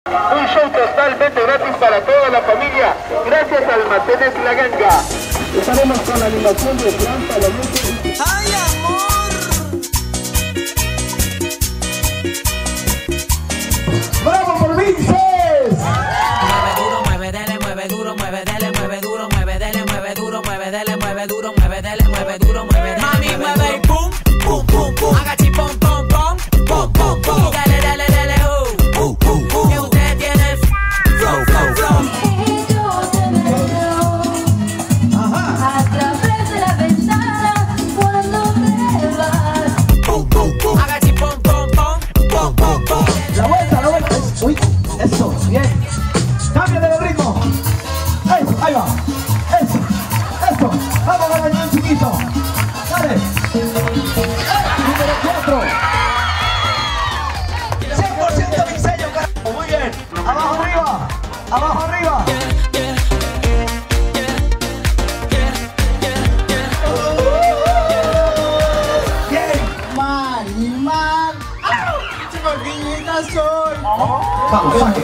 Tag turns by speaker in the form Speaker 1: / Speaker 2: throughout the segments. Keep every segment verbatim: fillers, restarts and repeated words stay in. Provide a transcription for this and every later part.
Speaker 1: Un show totalmente gratis para toda la familia, gracias a Almacenes La Ganga. Estaremos con la animación de Fran Palomete.
Speaker 2: ¡Ay, amor!
Speaker 1: ¡Bravo por Vinces!
Speaker 2: Mueve duro, mueve dele, mueve duro, mueve dele, mueve duro, mueve dele, mueve duro, mueve dele, mueve duro, mueve dele, mueve duro, mueve dele. Mami, mueve y pum, pum, pum, pum. Haga chi pum, pum, pum, pum, pum, pum. Dale, dale, dale, uh, uh, uh, uh. Que usted tiene flow, flow, flow.
Speaker 3: A través de la ventana cuando te vas.
Speaker 2: Pum, pum, pum. Haga chi pum, pum, pum, pum, pum, pum.
Speaker 1: La vuelta, la vuelta. Uy, eso, bien. Cambia de ritmo. Eso, ahí va. Eso, eso. Vamos a bailar un chiquito. Dale. Número cuatro. cien por ciento diseño, carajo. Muy bien. Abajo arriba. Abajo arriba. Vamos, saque.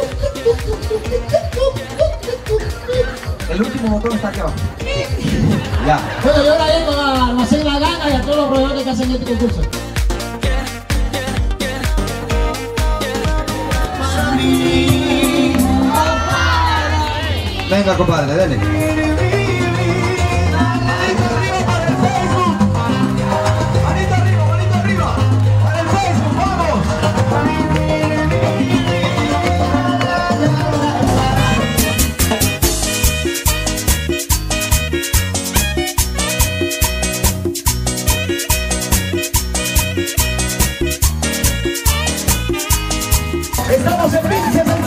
Speaker 1: El último botón está aquí abajo. Ya.
Speaker 4: Bueno, yo ahora vengo a Almacén La Ganga y a todos los proveedores que hacen este concurso.
Speaker 5: Venga, compadre, dale.
Speaker 1: Estamos en Vinces.